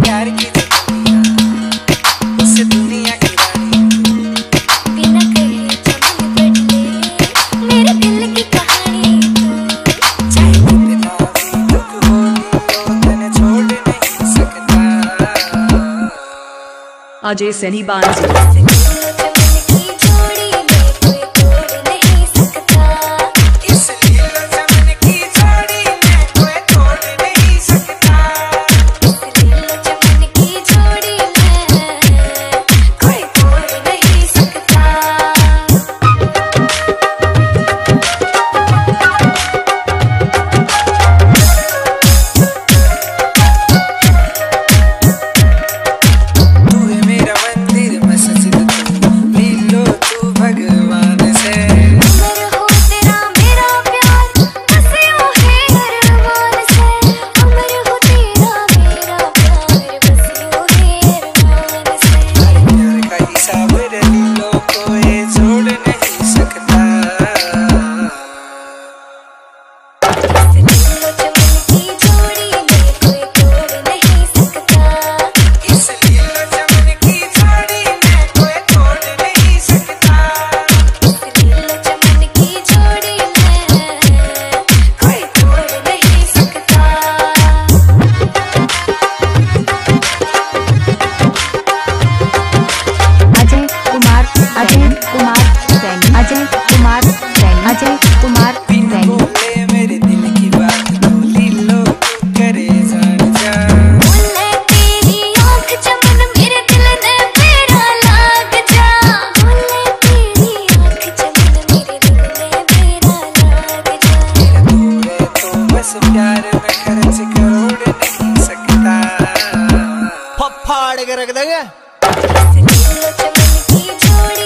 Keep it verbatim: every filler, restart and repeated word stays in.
प्यार की दुनिया, इस दुनिया की रानी बिना कहे चमन बदले मेरे दिल की कहानी तू। चाहे कितना भी दुख हो तो तने छोड़ नहीं सकता। अजय सैनी बांझी प्यार में खर्च करोड़ नहीं सकता। फाड़ के रख देंगे।